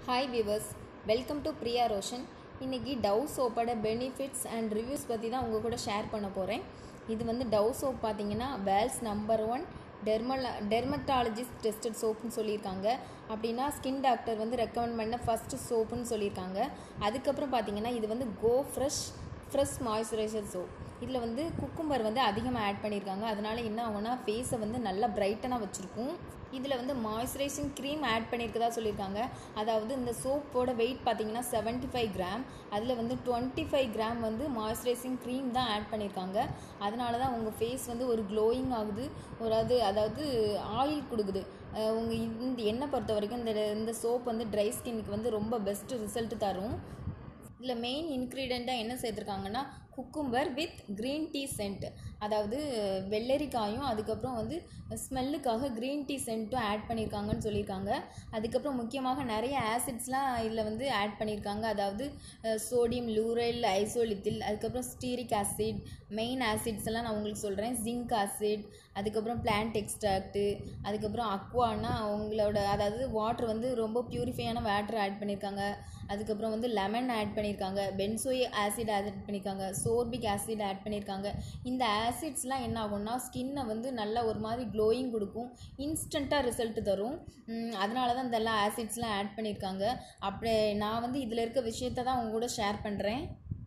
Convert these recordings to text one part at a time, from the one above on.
Hi viewers, welcome to Priya Roshan. இன்றைக்கி Dove சோப்போட benefits and reviews பற்றி தான் உங்கள் கூட ஷேர் பண்ண போகிறேன். இது வந்து டவ் சோப் பார்த்தீங்கன்னா வேர்ல்ட்ஸ் நம்பர் 1 டெர்மட்டாலஜிஸ்ட் டெஸ்டட் சோப்புன்னு சொல்லியிருக்காங்க. அப்படின்னா ஸ்கின் டாக்டர் வந்து ரெக்கமெண்ட் பண்ண ஃபஸ்ட்டு சோப்புன்னு சொல்லியிருக்காங்க. அதுக்கப்புறம் பார்த்தீங்கன்னா இது வந்து ஃப்ரெஷ் மாய்ஸ்சரைசர் சோப். இதில் வந்து குக்கும்பர் வந்து அதிகமாக ஆட் பண்ணியிருக்காங்க. அதனால் என்ன ஆகும்னா ஃபேஸை வந்து நல்லா பிரைட்டனாக வச்சுருக்கும். இதில் வந்து மாய்ஸ்சரைசிங் க்ரீம் ஆட் பண்ணியிருக்கதா சொல்லியிருக்காங்க. அதாவது இந்த சோப்போட வெயிட் பார்த்தீங்கன்னா 75 கிராம். அதில் வந்து 25 கிராம் வந்து மாய்ஸ்சரைசிங் க்ரீம் தான் ஆட் பண்ணியிருக்காங்க. அதனால தான் உங்கள் ஃபேஸ் வந்து ஒரு க்ளோயிங் ஆகுது, அதாவது ஆயில் கொடுக்குது. உங்கள் இந்த எண்ணெய் பொறுத்த வரைக்கும் இந்த சோப் வந்து ட்ரை ஸ்கின்னுக்கு வந்து ரொம்ப பெஸ்ட்டு ரிசல்ட் தரும். இதில் மெயின் இன்க்ரீடியண்ட்டாக என்ன சேர்த்துருக்காங்கன்னா cucumber with green tea scent. அதாவது வெள்ளரிக்காயும் அதுக்கப்புறம் வந்து ஸ்மெல்லுக்காக க்ரீன் டீ சென்ட்டும் ஆட் பண்ணியிருக்காங்கன்னு சொல்லியிருக்காங்க. அதுக்கப்புறம் முக்கியமாக நிறைய ஆசிட்ஸ்லாம் இதில் வந்து ஆட் பண்ணியிருக்காங்க. அதாவது சோடியம் லூரைல் ஐசோலித்தில், அதுக்கப்புறம் ஸ்டீரிக் ஆசிட், மெயின் ஆசிட்ஸ் எல்லாம் நான் உங்களுக்கு சொல்கிறேன். ஜிங்க் ஆசிட், அதுக்கப்புறம் பிளான்ட் எக்ஸ்ட்ராக்ட்டு, அதுக்கப்புறம் அக்வானா அவங்களோட அதாவது வாட்டர் வந்து ரொம்ப பியூரிஃபையான வாட்டர் ஆட் பண்ணியிருக்காங்க. அதுக்கப்புறம் வந்து லெமன் ஆட் பண்ணியிருக்காங்க, பென்சோயிக் ஆசிட் ஆட் பண்ணியிருக்காங்க, சோர்பிக் ஆசிட் ஆட் பண்ணியிருக்காங்க. இந்த ஆசிட்ஸ்லாம் என்ன ஆகும்னா ஸ்கின்னை வந்து நல்லா ஒரு மாதிரி க்ளோயிங் கொடுக்கும், இன்ஸ்டண்ட்டாக ரிசல்ட் தரும். அதனால தான் இந்த எல்லா ஆசிட்ஸ்லாம் ஆட் பண்ணியிருக்காங்க. அப்படியே நான் வந்து இதில் இருக்க விஷயத்தை தான் உங்க கூட ஷேர் பண்ணுறேன்.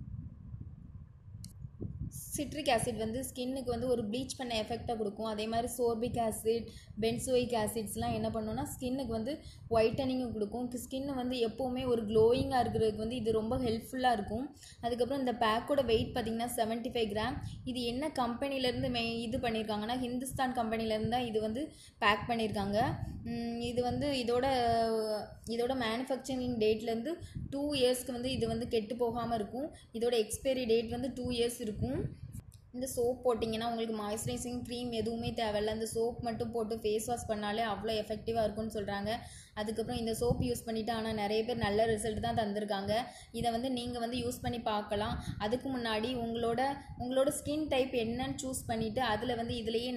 சிட்ரிக் ஆசிட் வந்து ஸ்கின்னுக்கு வந்து ஒரு ப்ளீச் பண்ண எஃபெக்டாக கொடுக்கும். அதே மாதிரி சோர்பிக் ஆசிட், பென்சோயிக் ஆசிட்ஸ்லாம் என்ன பண்ணுன்னா ஸ்கின்னுக்கு வந்து ஒயிட்டனிங்கும் கொடுக்கும். ஸ்கின்னு வந்து எப்போவுமே ஒரு க்ளோயிங்காக இருக்கிறதுக்கு வந்து இது ரொம்ப ஹெல்ப்ஃபுல்லாக இருக்கும். அதுக்கப்புறம் இந்த பேக்கோட வெயிட் பார்த்திங்கன்னா 75 கிராம். இது என்ன கம்பெனிலேருந்து இது பண்ணியிருக்காங்கன்னா ஹிந்துஸ்தான் கம்பெனிலேருந்து தான் இது வந்து பேக் பண்ணியிருக்காங்க. இது வந்து இதோட மேனுஃபேக்சரிங் டேட்லேருந்து 2 இயர்ஸ்க்கு வந்து இது வந்து கெட்டு போகாமல் இருக்கும். இதோட எக்ஸ்பைரி டேட் வந்து 2 இயர்ஸ் இருக்கும். இந்த சோப் போட்டிங்கன்னா உங்களுக்கு மாய்ஸ்சரைசிங் க்ரீம் எதுவுமே தேவையில்லை. இந்த சோப் மட்டும் போட்டு ஃபேஸ் வாஷ் பண்ணாலே அவ்வளோ எஃபெக்டிவாக இருக்கும்னு சொல்கிறாங்க. அதுக்கப்புறம் இந்த சோப் யூஸ் பண்ணிவிட்டு ஆனால் நிறைய பேர் நல்ல ரிசல்ட் தான் தந்திருக்காங்க. இதை வந்து நீங்கள் வந்து யூஸ் பண்ணி பார்க்கலாம். அதுக்கு முன்னாடி உங்களோட ஸ்கின் டைப் என்னன்னு சூஸ் பண்ணிவிட்டு அதில் வந்து இதுலேயே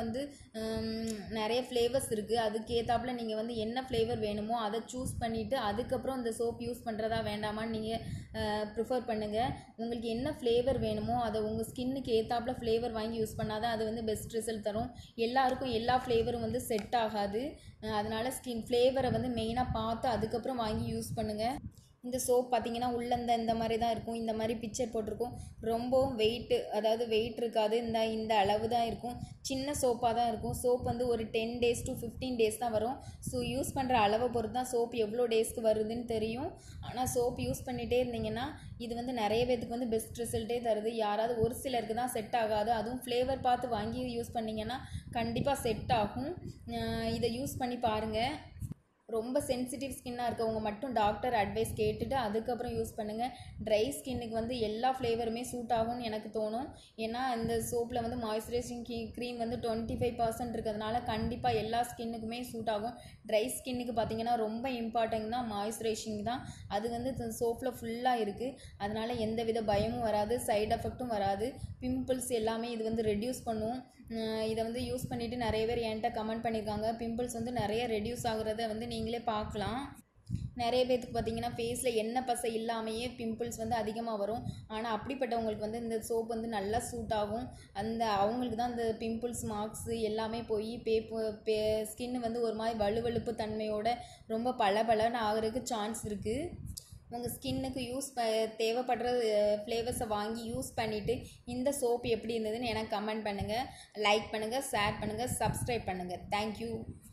நிறைய ஃப்ளேவர்ஸ் இருக்குது. அதுக்கேற்றாப்புல நீங்கள் வந்து என்ன ஃப்ளேவர் வேணுமோ அதை சூஸ் பண்ணிவிட்டு அதுக்கப்புறம் இந்த சோப் யூஸ் பண்ணுறதா வேண்டாமான்னு நீங்கள் ப்ரிஃபர் பண்ணுங்கள். உங்களுக்கு என்ன ஃப்ளேவர் வேணுமோ அதை உங்கள் ஸ்கின்னுக்கு ஏற்றாப்புல ஃப்ளேவர் வாங்கி யூஸ் பண்ணாதான் அது வந்து பெஸ்ட் ரிசல்ட் தரும். எல்லாருக்கும் எல்லா ஃப்ளேவரும் வந்து செட் ஆகாது. அதனால் ஸ்கின் ஃப்ளேவரை வந்து மெயினாக பார்த்து அதுக்கப்புறம் வாங்கி யூஸ் பண்ணுங்கள். இந்த சோப் பார்த்திங்கன்னா உள்ள இந்த மாதிரி தான் இருக்கும். இந்த மாதிரி பிக்சர் போட்டிருக்கும். ரொம்பவும் வெயிட் இருக்காது. இந்த அளவு தான் இருக்கும். சின்ன சோப்பாக தான் இருக்கும். சோப் வந்து ஒரு 10 days to 15 days தான் வரும். ஸோ யூஸ் பண்ணுற அளவை பொறுத்து தான் சோப் எவ்வளோ டேஸ்க்கு வருதுன்னு தெரியும். ஆனால் சோப் யூஸ் பண்ணிகிட்டே இருந்தீங்கன்னா இது வந்து நிறைய பேருக்கு வந்து பெஸ்ட் ரிசல்ட்டே தருது. யாராவது ஒரு சிலருக்கு தான் செட் ஆகாது. அதுவும் ஃப்ளேவர் பார்த்து வாங்கி யூஸ் பண்ணிங்கன்னா கண்டிப்பாக செட் ஆகும். இதை யூஸ் பண்ணி பாருங்கள். ரொம்ப சென்சிட்டிவ் ஸ்கின்னாக இருக்கவங்க மட்டும் டாக்டர் அட்வைஸ் கேட்டுட்டு அதுக்கப்புறம் யூஸ் பண்ணுங்கள். ட்ரை ஸ்கின்னுக்கு வந்து எல்லா ஃப்ளேவருமே சூட் ஆகும்னு எனக்கு தோணும். ஏன்னா இந்த சோப்பில் வந்து மாய்ஸ்சரைசிங் க்ரீம் வந்து 25% இருக்கிறதுனால கண்டிப்பாக எல்லா ஸ்கின்னுக்குமே சூட் ஆகும். ட்ரை ஸ்கின்னுக்கு பார்த்திங்கன்னா ரொம்ப இம்பார்ட்டன்ட் தான் மாய்ஸ்சரைசிங் தான். அது வந்து சோப்பில் ஃபுல்லாக இருக்குது. அதனால் எந்த வித பயமும் வராது, சைடு எஃபெக்ட்டும் வராது. பிம்பிள்ஸ் எல்லாமே இது வந்து ரெடியூஸ் பண்ணும். இதை வந்து யூஸ் பண்ணிவிட்டு நிறைய பேர் என்கிட்ட கமெண்ட் பண்ணியிருக்காங்க. பிம்பிள்ஸ் வந்து நிறைய ரெடியூஸ் ஆகுறத வந்து நீங்களே பார்க்கலாம். நிறைய பேருக்கு பார்த்திங்கன்னா ஃபேஸில் எண்ணெய் பசை இல்லாமையே பிம்பிள்ஸ் வந்து அதிகமாக வரும். ஆனால் அப்படிப்பட்டவங்களுக்கு வந்து இந்த சோப் வந்து நல்லா சூட் ஆகும். அவங்களுக்கு தான் இந்த பிம்பிள்ஸ் மார்க்ஸு எல்லாமே போய் ஸ்கின்னு வந்து ஒரு மாதிரி வலுவழுப்பு தன்மையோட ரொம்ப பளபளன்னு ஆகிறதுக்கு சான்ஸ் இருக்குது. உங்கள் ஸ்கின்னுக்கு தேவைப்படுற ஃப்ளேவர்ஸை வாங்கி யூஸ் பண்ணிவிட்டு இந்த சோப் எப்படி இருந்ததுன்னு எனக்கு கமெண்ட் பண்ணுங்கள், லைக் பண்ணுங்கள், ஷேர் பண்ணுங்கள், சப்ஸ்கிரைப் பண்ணுங்கள். தேங்க்யூ.